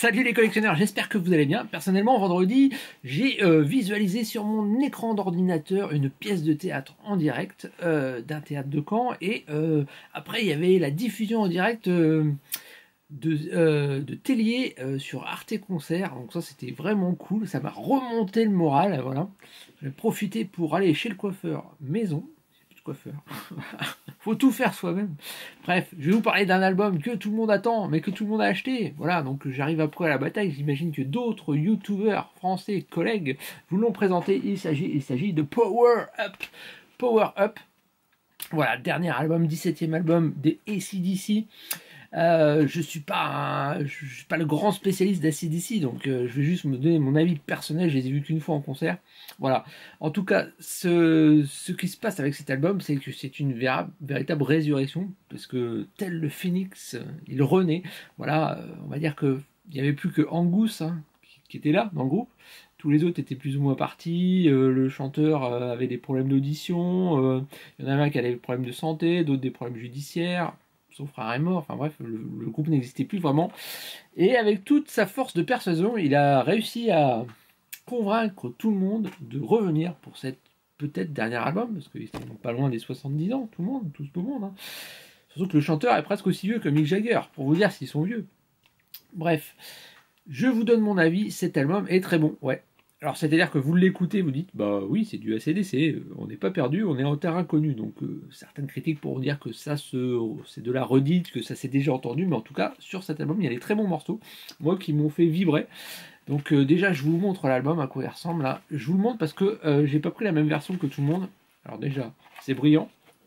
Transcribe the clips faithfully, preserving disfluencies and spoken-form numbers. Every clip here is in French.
Salut les collectionneurs, j'espère que vous allez bien. Personnellement, vendredi, j'ai euh, visualisé sur mon écran d'ordinateur une pièce de théâtre en direct euh, d'un théâtre de Caen. Et euh, après, il y avait la diffusion en direct euh, de, euh, de Tellier euh, sur Arte Concert. Donc ça, c'était vraiment cool. Ça m'a remonté le moral. Voilà. J'ai profité pour aller chez le coiffeur maison. Coiffeur. Faut tout faire soi-même. Bref, je vais vous parler d'un album que tout le monde attend, mais que tout le monde a acheté. Voilà, donc j'arrive après à la bataille. J'imagine que d'autres youtubeurs français, collègues, vous l'ont présenté. Il s'agit, il s'agit de Power Up. Power Up. Voilà, dernier album, dix-septième album des A C D C. Euh, je suis pas un, je suis pas le grand spécialiste d'A C D C, donc euh, je vais juste me donner mon avis personnel. Je les ai vus qu'une fois en concert. Voilà. En tout cas, ce, ce qui se passe avec cet album, c'est que c'est une véritable, véritable résurrection, parce que tel le phénix, il renaît. Voilà. Euh, on va dire que il y avait plus que Angus hein, qui, qui était là dans le groupe. Tous les autres étaient plus ou moins partis. Euh, le chanteur euh, avait des problèmes d'audition. Euh, il y en avait un qui avait des problèmes de santé, d'autres des problèmes judiciaires. Son frère est mort, enfin bref, le, le groupe n'existait plus vraiment. Et avec toute sa force de persuasion, il a réussi à convaincre tout le monde de revenir pour cette peut-être dernier album, parce qu'ils sont pas loin des soixante-dix ans, tout le monde, tout ce beau monde. Hein. Surtout que le chanteur est presque aussi vieux que Mick Jagger, pour vous dire s'ils sont vieux. Bref, je vous donne mon avis, cet album est très bon, ouais. Alors c'est-à-dire que vous l'écoutez, vous dites, bah oui, c'est du A C D C, on n'est pas perdu, on est en terrain connu. Donc euh, certaines critiques pourront dire que ça c'est de la redite, que ça s'est déjà entendu, mais en tout cas, sur cet album, il y a des très bons morceaux, moi, qui m'ont fait vibrer. Donc euh, déjà, je vous montre l'album, à quoi il ressemble, là. Je vous le montre parce que euh, j'ai pas pris la même version que tout le monde. Alors déjà, c'est brillant.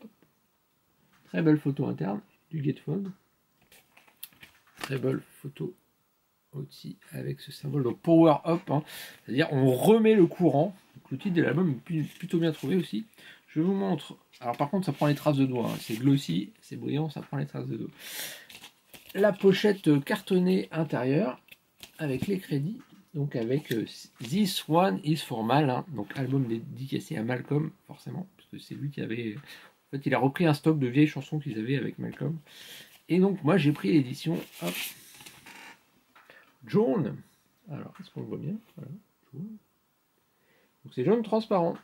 Très belle photo interne du gatefold. Très belle photo aussi avec ce symbole de Power Up, hein. C'est-à-dire on remet le courant. Donc, le titre de l'album est plutôt bien trouvé aussi. Je vous montre. Alors par contre ça prend les traces de doigts, hein. C'est glossy, c'est brillant, ça prend les traces de doigts. La pochette cartonnée intérieure avec les crédits, donc avec euh, This One Is For Mal, hein. Donc album dédicacé à Malcolm forcément, parce que c'est lui qui avait, en fait il a repris un stock de vieilles chansons qu'ils avaient avec Malcolm. Et donc moi j'ai pris l'édition, hop, jaune. Alors, est-ce qu'on le voit bien? Voilà, jaune. Donc c'est jaune transparent.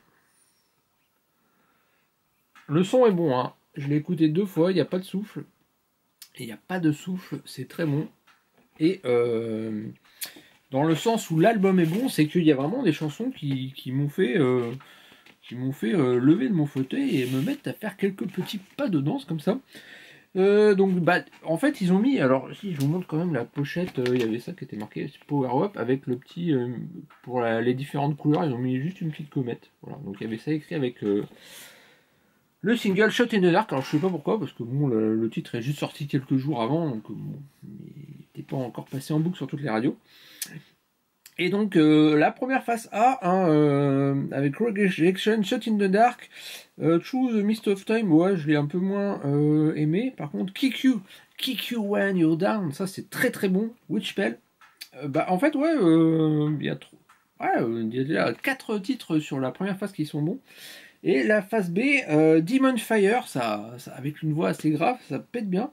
Le son est bon, hein. Je l'ai écouté deux fois, il n'y a pas de souffle. Et il n'y a pas de souffle, c'est très bon. Et euh, dans le sens où l'album est bon, c'est qu'il y a vraiment des chansons qui, qui m'ont fait, euh, qui m'ont fait euh, lever de mon fauteuil et me mettre à faire quelques petits pas de danse comme ça. Euh, donc bah en fait ils ont mis, alors si je vous montre quand même la pochette, euh, il y avait ça qui était marqué Power Up avec le petit euh, pour la, les différentes couleurs, ils ont mis juste une petite comète, voilà. Donc il y avait ça écrit avec euh, le single Shot in the Dark. Alors je sais pas pourquoi, parce que bon le, le titre est juste sorti quelques jours avant, donc bon, il n'était pas encore passé en boucle sur toutes les radios. Et donc euh, la première face A, hein, euh, avec Rejection, Shot in the Dark, euh, Through the Mist of Time, ouais, je l'ai un peu moins euh, aimé. Par contre, Kick You, Kick You When You're Down, ça c'est très très bon. Witchpell, euh, bah en fait ouais, euh, il y a trop, ouais, euh, il y a déjà quatre titres sur la première face qui sont bons. Et la face B, euh, Demon Fire, ça, ça avec une voix assez grave, ça pète bien.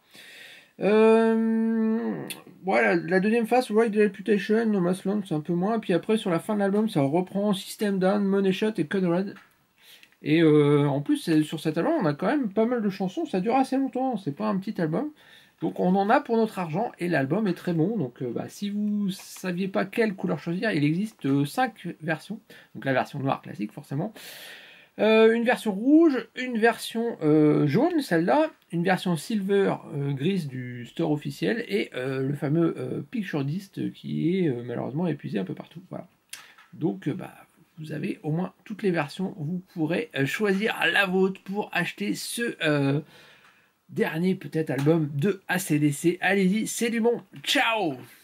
Euh, voilà, la deuxième phase, Ride the Reputation, No Man's Land, c'est un peu moins. Et puis après, sur la fin de l'album, ça reprend System Down, Money Shot et Conrad. Et euh, en plus, sur cet album, on a quand même pas mal de chansons. Ça dure assez longtemps, c'est pas un petit album. Donc on en a pour notre argent et l'album est très bon. Donc euh, bah, si vous saviez pas quelle couleur choisir, il existe euh, cinq versions. Donc la version noire classique, forcément. Euh, une version rouge, une version euh, jaune, celle-là, une version silver euh, grise du store officiel et euh, le fameux euh, Picture Disc qui est euh, malheureusement épuisé un peu partout. Voilà. Donc euh, bah, vous avez au moins toutes les versions, vous pourrez euh, choisir la vôtre pour acheter ce euh, dernier peut-être album de A C D C. Allez-y, c'est du bon. Ciao!